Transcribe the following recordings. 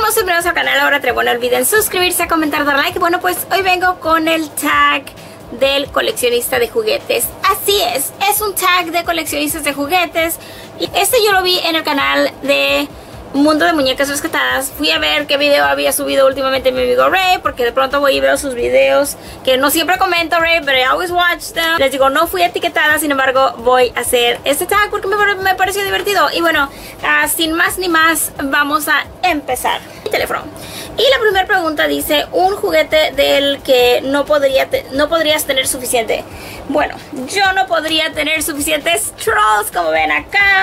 son bienvenidos al canal. Ahora no olviden suscribirse, comentar, dar like. Bueno, pues hoy vengo con el tag del coleccionista de juguetes. Así es un tag de coleccionistas de juguetes. Y este yo lo vi en el canal de Mundo de Muñecas Rescatadas. Fui a ver qué video había subido últimamente mi amigo Ray, porque de pronto voy y veo sus videos, que no siempre comento, Ray, pero I always watch them. Les digo, no fui etiquetada, sin embargo voy a hacer este tag porque me pareció divertido. Y bueno, sin más ni más, vamos a empezar. Mi teléfono. Y la primera pregunta dice, un juguete del que no podrías tener suficiente. Bueno, yo no podría tener suficientes Trolls, como ven acá.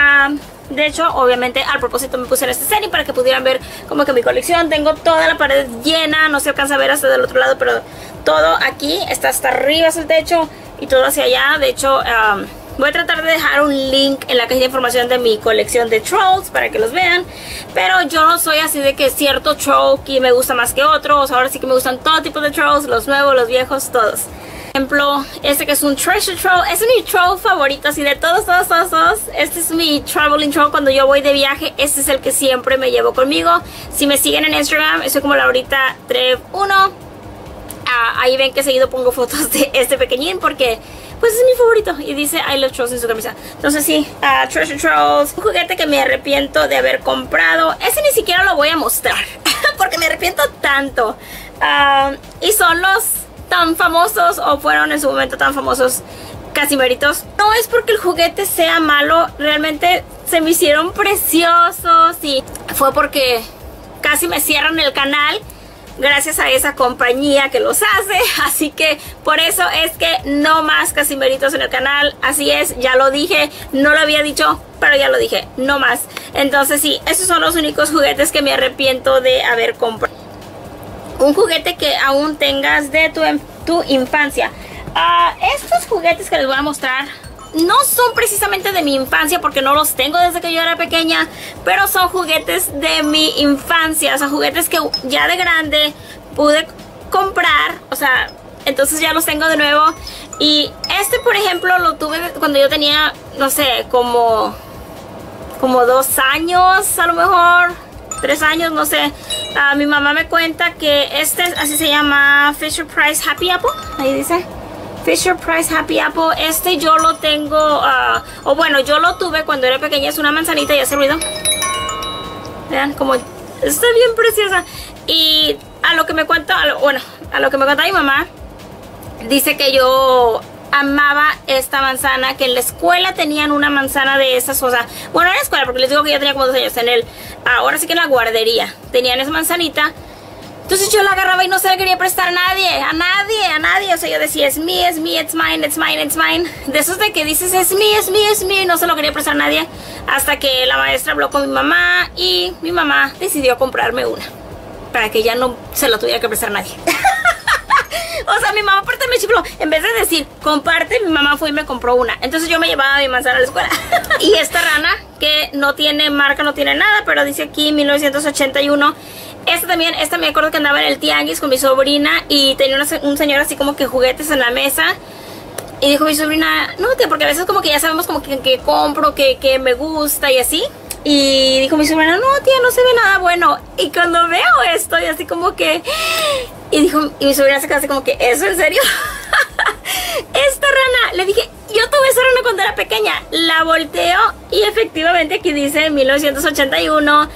De hecho, obviamente, al propósito me puse en este setting para que pudieran ver como que mi colección. Tengo toda la pared llena, no se alcanza a ver hasta del otro lado, pero todo aquí está hasta arriba, hacia el techo, y todo hacia allá. De hecho, voy a tratar de dejar un link en la caja de información de mi colección de Trolls para que los vean. Pero yo no soy así de que cierto troll que me gusta más que otros. Ahora sí que me gustan todo tipo de Trolls, los nuevos, los viejos, todos. Por ejemplo, este que es un Treasure Troll, es mi troll favorito, así de todos. Este es mi Traveling Troll. Cuando yo voy de viaje, este es el que siempre me llevo conmigo. Si me siguen en Instagram, soy como Laurita Trev1. Ahí ven que seguido pongo fotos de este pequeñín porque pues es mi favorito y dice I love Trolls en su camisa. Entonces sí, Treasure Trolls, un juguete que me arrepiento de haber comprado. Ese ni siquiera lo voy a mostrar porque me arrepiento tanto. Y son los tan famosos, o fueron en su momento tan famosos, Casimiritos. No es porque el juguete sea malo, realmente se me hicieron preciosos y fue porque casi me cierran el canal gracias a esa compañía que los hace. Así que por eso es que no más Casimiritos en el canal. Así es, ya lo dije, no lo había dicho, pero ya lo dije, no más. Entonces sí, esos son los únicos juguetes que me arrepiento de haber comprado. Un juguete que aún tengas de tu infancia. Estos juguetes que les voy a mostrar no son precisamente de mi infancia porque no los tengo desde que yo era pequeña, pero son juguetes de mi infancia. O sea, juguetes que ya de grande pude comprar. O sea, entonces ya los tengo de nuevo. Y este, por ejemplo, lo tuve cuando yo tenía, no sé, como 2 años, a lo mejor 3 años, no sé. Mi mamá me cuenta que este, así se llama, Fisher Price Happy Apple. Ahí dice Fisher Price Happy Apple. Este yo lo tengo, o bueno, yo lo tuve cuando era pequeña. Es una manzanita y hace ruido. Vean como está bien preciosa. Y a lo que me cuenta, a lo que me cuenta mi mamá, dice que yo amaba esta manzana, que en la escuela tenían una manzana de esas, o sea, bueno, en la escuela, porque les digo que ya tenía como 2 años, ahora sí que en la guardería tenían esa manzanita. Entonces yo la agarraba y no se la quería prestar a nadie, o sea, yo decía, es mine, it's mine. De esos de que dices, es mío, y no se lo quería prestar a nadie, hasta que la maestra habló con mi mamá y mi mamá decidió comprarme una, para que ya no se lo tuviera que prestar a nadie. O sea, mi mamá aparte me chifló. En vez de decir, comparte, mi mamá fue y me compró una. Entonces yo me llevaba mi manzana a la escuela. Y esta rana, que no tiene marca, no tiene nada, pero dice aquí 1981. Esta me acuerdo que andaba en el tianguis con mi sobrina y tenía un señor así como que juguetes en la mesa. Y dijo mi sobrina, no, tía, porque a veces como que ya sabemos como que compro, que me gusta y así. Y dijo mi sobrina, no, tía, no se ve nada bueno. Y cuando veo esto, y así como que... Y mi sobrina se quedó así como que, ¿eso en serio? Esta rana, le dije, yo tuve esa rana cuando era pequeña. La volteo y efectivamente aquí dice 1981.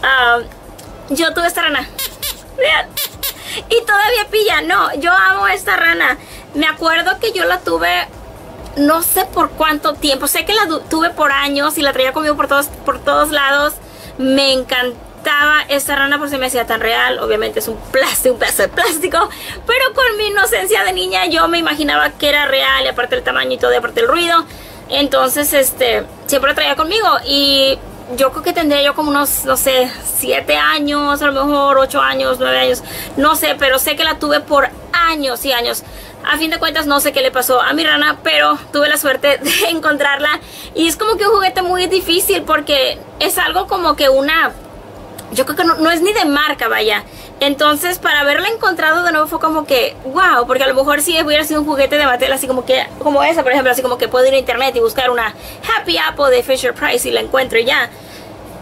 Yo tuve esta rana. Vean. Y todavía pilla. No, yo amo esta rana. Me acuerdo que yo la tuve, no sé por cuánto tiempo. Sé que la tuve por años y la traía conmigo por todos lados. Me encantaba esta rana porque se me hacía tan real. Obviamente es un pedazo de plástico, pero con mi inocencia de niña yo me imaginaba que era real, y aparte el tamaño y todo, y aparte el ruido. Entonces siempre la traía conmigo. Y yo creo que tendría yo como unos, no sé, 7 años, a lo mejor 8 años, 9 años, no sé, pero sé que la tuve por años y años. A fin de cuentas no sé qué le pasó a mi rana, pero tuve la suerte de encontrarla. Y es como que un juguete muy difícil porque es algo como que yo creo que no es ni de marca, vaya. Entonces para haberla encontrado de nuevo fue como que wow, porque a lo mejor si hubiera sido un juguete de Mattel así como esa, por ejemplo, así como que puedo ir a internet y buscar una Happy Apple de Fisher Price y la encuentro y ya.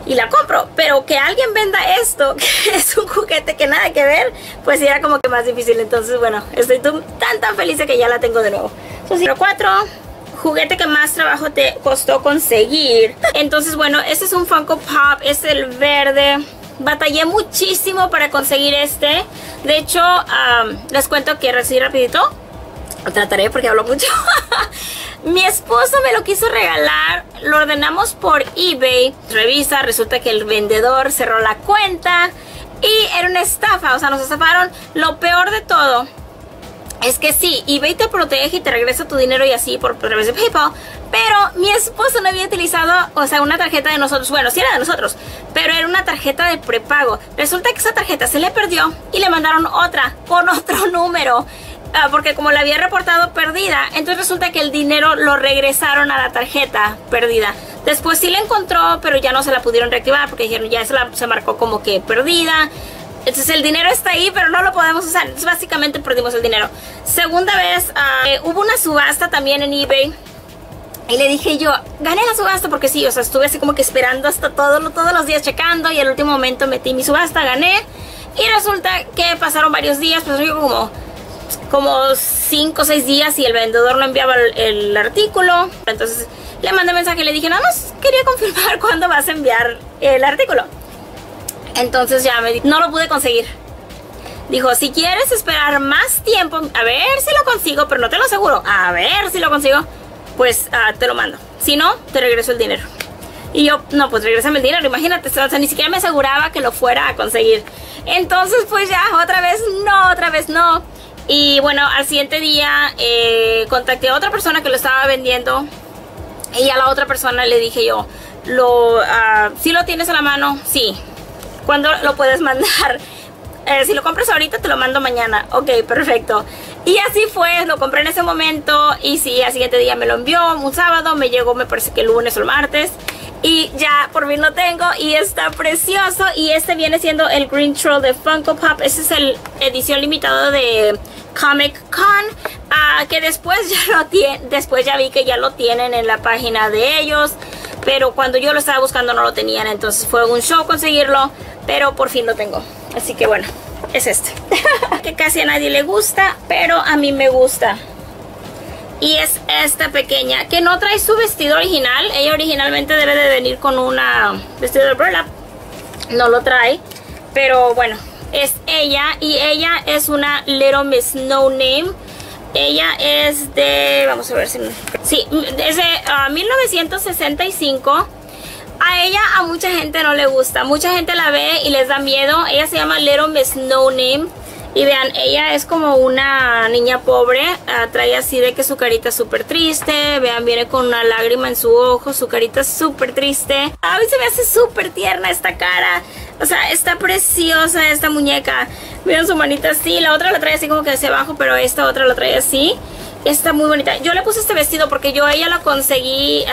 y la compro. Pero que alguien venda esto, que es un juguete que nada que ver, pues sí era como que más difícil. Entonces, bueno, estoy tan feliz de que ya la tengo de nuevo. Número 4, juguete que más trabajo te costó conseguir. Entonces, bueno, este es un Funko Pop, es el verde. Batallé muchísimo para conseguir este. De hecho, les cuento que recibí rapidito. Lo trataré porque hablo mucho. Mi esposo me lo quiso regalar. Lo ordenamos por eBay. Revisa, resulta que el vendedor cerró la cuenta y era una estafa, o sea, nos estafaron. Lo peor de todo es que sí, eBay te protege y te regresa tu dinero y así por través de PayPal. Pero mi esposo no había utilizado, o sea, una tarjeta de nosotros. Bueno, sí era de nosotros, pero era una tarjeta de prepago. Resulta que esa tarjeta se le perdió y le mandaron otra con otro número. Porque como la había reportado perdida, entonces resulta que el dinero lo regresaron a la tarjeta perdida. Después sí la encontró, pero ya no se la pudieron reactivar porque dijeron ya se marcó como que perdida. Entonces el dinero está ahí, pero no lo podemos usar. Entonces básicamente perdimos el dinero. Segunda vez, hubo una subasta también en eBay. Y le dije yo, gané la subasta porque sí, o sea, estuve así como que esperando hasta todos los días checando. Y al último momento metí mi subasta, gané. Y resulta que pasaron varios días, pues yo como 5 o 6 días y el vendedor no enviaba el artículo. Entonces le mandé mensaje y le dije, nada más quería confirmar cuándo vas a enviar el artículo. Entonces ya me dijo, no lo pude conseguir. Dijo, si quieres esperar más tiempo, a ver si lo consigo, pero no te lo aseguro, a ver si lo consigo, pues te lo mando. Si no, te regreso el dinero. Y yo, no, pues regrésame el dinero, imagínate, o sea, ni siquiera me aseguraba que lo fuera a conseguir. Entonces pues ya, otra vez no. Y bueno, al siguiente día contacté a otra persona que lo estaba vendiendo. Y a la otra persona le dije yo, ¿sí lo tienes a la mano? Sí. ¿Cuándo lo puedes mandar? Si lo compras ahorita te lo mando mañana. Ok, perfecto. Y así fue, lo compré en ese momento. Y sí, al siguiente día me lo envió, un sábado. Me llegó, me parece que el lunes o el martes. Y ya por fin lo tengo y está precioso. Y este viene siendo el Green Troll de Funko Pop. Este es el edición limitada de Comic Con, que después ya vi que ya lo tienen en la página de ellos. Pero cuando yo lo estaba buscando no lo tenían. Entonces fue un show conseguirlo, pero por fin lo tengo. Así que bueno, es este. Que casi a nadie le gusta, pero a mí me gusta. Y es esta pequeña, que no trae su vestido original. Ella originalmente debe de venir con una vestido de burlap. No lo trae, pero bueno, es ella. Y ella es una Little Miss No Name. Ella es de, vamos a ver si... Sí, es de 1965. A ella a mucha gente no le gusta. Mucha gente la ve y les da miedo. Ella se llama Little Miss No Name. Y vean, ella es como una niña pobre. Trae así de que su carita es súper triste. Vean, viene con una lágrima en su ojo. Su carita es súper triste. A mí se me hace súper tierna esta cara. O sea, está preciosa esta muñeca. Miren su manita así. La otra la trae así como que hacia abajo, pero esta otra la trae así. Está muy bonita. Yo le puse este vestido porque yo a ella la conseguí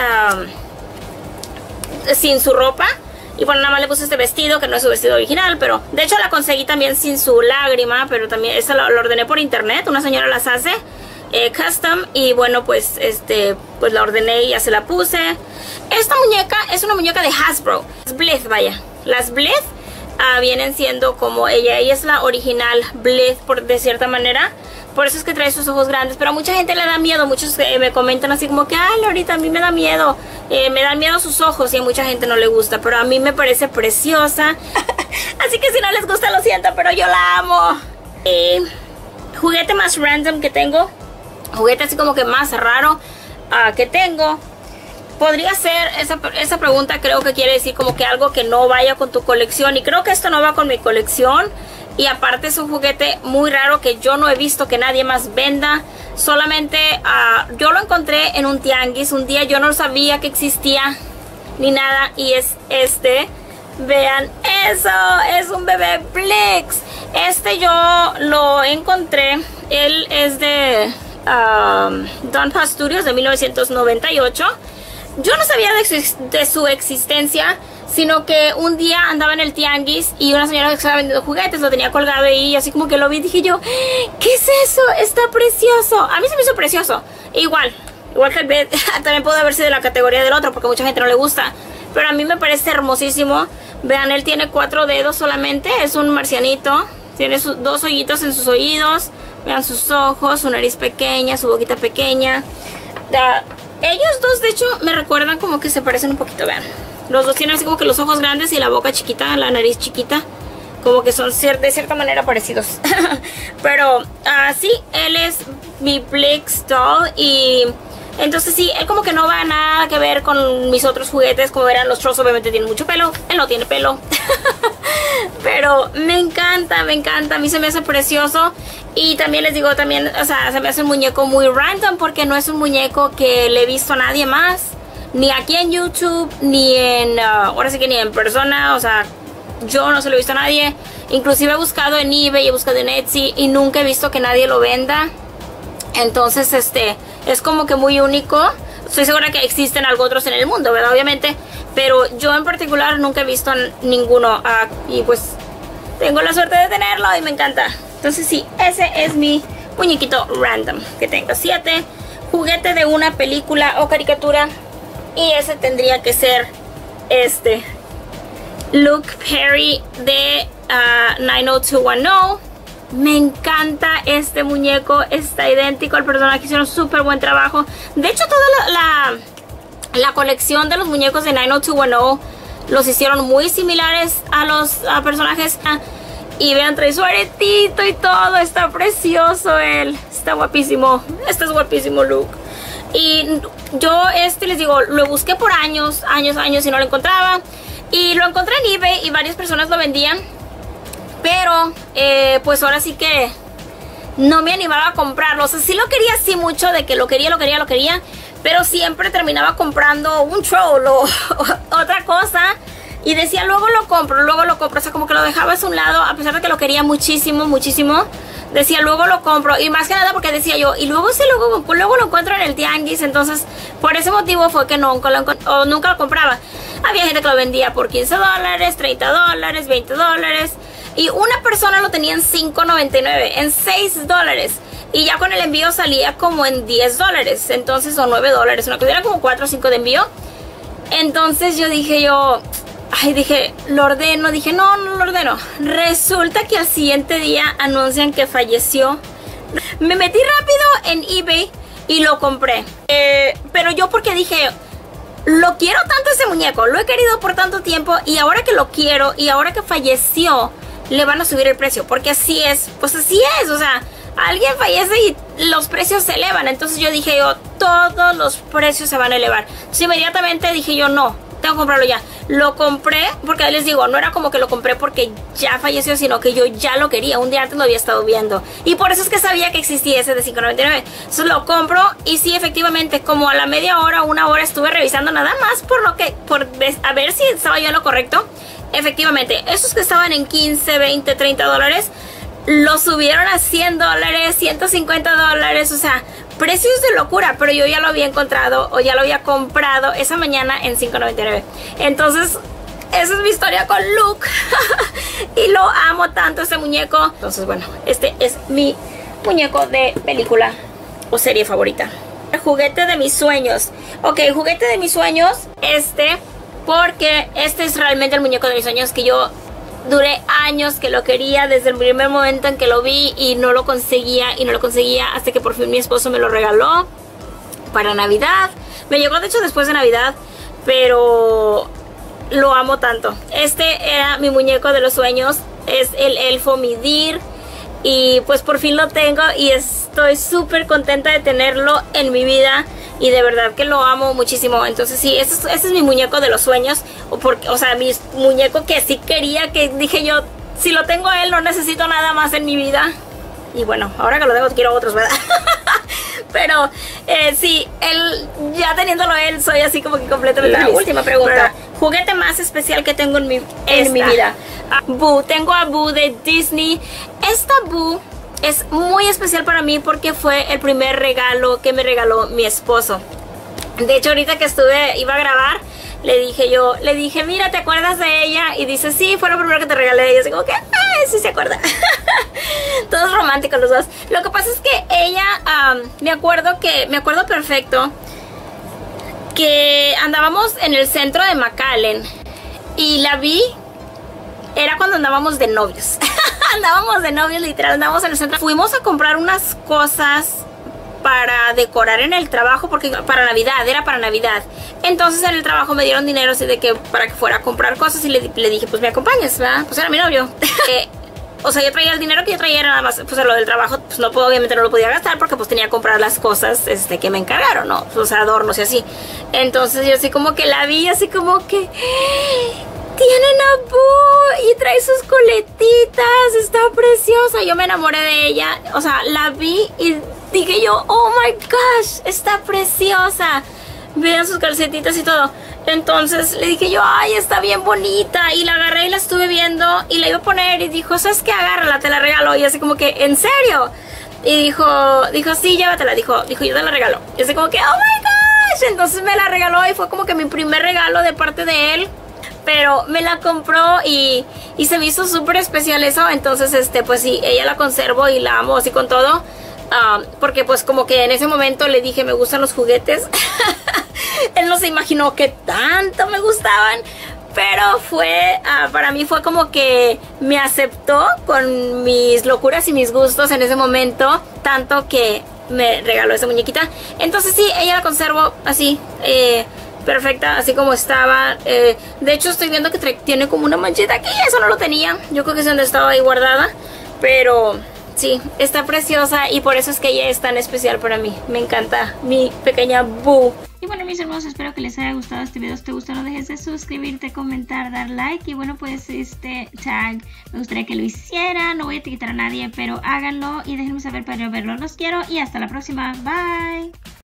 sin su ropa. Y bueno, nada más le puse este vestido, que no es su vestido original, pero de hecho la conseguí también sin su lágrima, pero también esta lo ordené por internet, una señora las hace custom, y bueno, pues pues la ordené y ya se la puse. Esta muñeca es una muñeca de Hasbro, las Blith, vaya, las Blith vienen siendo como ella es la original Blith de cierta manera. Por eso es que trae sus ojos grandes. Pero a mucha gente le da miedo. Muchos me comentan así como que, ay, Lorita, a mí me da miedo. Me dan miedo sus ojos y a mucha gente no le gusta. Pero a mí me parece preciosa. Así que si no les gusta, lo siento, pero yo la amo. Juguete más random que tengo. Juguete así como que más raro que tengo. Podría ser, esa pregunta creo que quiere decir como que algo que no vaya con tu colección. Y creo que esto no va con mi colección. Y aparte es un juguete muy raro que yo no he visto que nadie más venda. Solamente yo lo encontré en un tianguis. Un día yo no sabía que existía ni nada. Y es este. Vean eso. Es un bebé Blix. Yo lo encontré. Él es de Donpa Studios de 1998. Yo no sabía de su existencia, sino que un día andaba en el tianguis y una señora que estaba vendiendo juguetes lo tenía colgado ahí, y así como que lo vi y dije yo, ¿qué es eso? Está precioso. A mí se me hizo precioso. Igual que el bebé, también puede haber sido de la categoría del otro porque a mucha gente no le gusta. pero a mí me parece hermosísimo. Vean, él tiene 4 dedos solamente, es un marcianito. Tiene 2 hoyitos en sus oídos. Vean sus ojos, su nariz pequeña, su boquita pequeña. Ellos dos, de hecho, me recuerdan como que se parecen un poquito, vean. Los dos tienen así como que los ojos grandes y la boca chiquita, la nariz chiquita. Como que son de cierta manera parecidos. Pero sí, él es mi Blix doll. Y entonces sí, él como que no va nada que ver con mis otros juguetes. Como verán, los Trolls obviamente tienen mucho pelo. Él no tiene pelo. Pero me encanta, me encanta. A mí se me hace precioso. Y también les digo, también, o sea, se me hace un muñeco muy random. Porque no es un muñeco que le he visto a nadie más. Ni aquí en YouTube, ni en, ahora sí que ni en persona. O sea, yo no se lo he visto a nadie. Inclusive he buscado en eBay, he buscado en Etsy y nunca he visto que nadie lo venda. Entonces es como que muy único. Estoy segura que existen algo otros en el mundo, ¿verdad? Obviamente. Pero yo en particular nunca he visto ninguno. Y pues tengo la suerte de tenerlo y me encanta. Entonces sí, ese es mi muñequito random que tengo. 7, juguete de una película o caricatura. Y ese tendría que ser Luke Perry de 90210. Me encanta este muñeco. Está idéntico al personaje. Hicieron súper buen trabajo. De hecho, toda la colección de los muñecos de 90210 los hicieron muy similares a los personajes. Y vean, trae su aretito y todo. Está precioso él. Está guapísimo. Este es guapísimo Luke. Y yo les digo, lo busqué por años y no lo encontraba. Y lo encontré en eBay y varias personas lo vendían. Pero pues ahora sí que no me animaba a comprarlo. O sea, sí lo quería así mucho, de que lo quería. Pero siempre terminaba comprando un troll o otra cosa. Y decía, luego lo compro. O sea, como que lo dejaba a un lado, a pesar de que lo quería muchísimo. Decía, luego lo compro. Y más que nada porque decía yo, y luego luego lo encuentro en el tianguis. Entonces, por ese motivo fue que nunca lo compraba. Había gente que lo vendía por $15, $30, $20. Y una persona lo tenía en $5.99, en $6. Y ya con el envío salía como en $10. Entonces, o $9. Una cosa, era como 4 o 5 de envío. Entonces dije, lo ordeno. Dije, no lo ordeno. Resulta que al siguiente día anuncian que falleció. Me metí rápido en eBay y lo compré. Pero yo porque dije, lo quiero tanto ese muñeco, lo he querido por tanto tiempo. Y ahora que lo quiero y ahora que falleció, le van a subir el precio. Porque así es, pues así es. O sea, alguien fallece y los precios se elevan. Entonces yo dije, todos los precios se van a elevar. Entonces inmediatamente dije yo, no, tengo que comprarlo ya. Lo compré porque les digo, no era como que lo compré porque ya falleció, sino que yo ya lo quería. Un día antes lo había estado viendo. Y por eso es que sabía que existía ese de $5.99. Entonces lo compro y sí, efectivamente, como a la media hora, 1 hora estuve revisando nada más a ver si estaba yo en lo correcto. Efectivamente, esos que estaban en $15, $20, $30, lo subieron a $100, $150, o sea, precios de locura. Pero yo ya lo había encontrado o ya lo había comprado esa mañana en $5.99. Entonces, esa es mi historia con Luke. Y lo amo tanto este muñeco. Entonces, bueno, este es mi muñeco de película o serie favorita. El juguete de mis sueños. Ok, juguete de mis sueños, porque este es realmente el muñeco de mis sueños, que yo duré años que lo quería, desde el primer momento en que lo vi y no lo conseguía hasta que por fin mi esposo me lo regaló para Navidad. Me llegó de hecho después de Navidad, pero lo amo tanto. Este era mi muñeco de los sueños, es el elfo Midir. Y pues por fin lo tengo y estoy súper contenta de tenerlo en mi vida. Y de verdad que lo amo muchísimo. Entonces sí, ese es mi muñeco de los sueños. O sea, mi muñeco que sí quería, que dije yo, si lo tengo a él no necesito nada más en mi vida. Y bueno, ahora que lo tengo quiero otros, ¿verdad? Pero sí, ya teniéndolo él, soy así como que completamente feliz. Última pregunta. Juguete más especial que tengo en mi vida. Boo. Tengo a Boo de Disney. Esta Boo es muy especial para mí porque fue el primer regalo que me regaló mi esposo. De hecho, ahorita que iba a grabar, le dije, mira, ¿te acuerdas de ella? Y dice, sí, fue lo primero que te regalé. Y yo así como que, sí se acuerda. Todos románticos los dos. Lo que pasa es que ella, me acuerdo perfecto que andábamos en el centro de McAllen y la vi, era cuando andábamos de novios. Andábamos de novios, literal, andábamos en el centro. Fuimos a comprar unas cosas para decorar en el trabajo, porque para Navidad, era para Navidad. Entonces en el trabajo me dieron dinero así de que para que fuera a comprar cosas y le dije, pues me acompañas, ¿verdad? Pues era mi novio. O sea, yo traía el dinero que yo traía nada más, pues a lo del trabajo, pues no puedo, obviamente no lo podía gastar porque pues tenía que comprar las cosas que me encargaron, ¿no? O sea, adornos y así. Entonces yo así como que la vi, así como que... Tienen a Boo y trae sus coletitas, está preciosa. Yo me enamoré de ella, o sea, la vi y dije yo, oh my gosh, está preciosa. Vean sus calcetitas y todo. Entonces le dije yo, ay, está bien bonita. Y la agarré y la estuve viendo y la iba a poner y dijo, ¿sabes qué? Agárrala, te la regalo. Y así como que, ¿en serio? Y dijo, sí, llévatela. Dijo, yo te la regalo. Y así como que, oh my gosh. Entonces me la regaló y fue como que mi primer regalo de parte de él. Pero me la compró y se me hizo súper especial eso. Entonces, pues sí, ella la conservo y la amo así con todo. Porque pues como que en ese momento le dije, me gustan los juguetes. Él no se imaginó que tanto me gustaban. Pero para mí fue como que me aceptó con mis locuras y mis gustos en ese momento. Tanto que me regaló esa muñequita. Entonces sí, ella la conservo así, perfecta, así como estaba. De hecho estoy viendo que tiene como una manchita aquí. Eso no lo tenía. Yo creo que es donde estaba ahí guardada. Pero sí, está preciosa y por eso es que ella es tan especial para mí. Me encanta mi pequeña Boo. Y bueno, mis hermosos, espero que les haya gustado este video. Si te gustó, no dejes de suscribirte, comentar, dar like. Y bueno, pues este tag me gustaría que lo hicieran. No voy a etiquetar a nadie, pero háganlo y déjenme saber para yo verlo. Los quiero y hasta la próxima. Bye.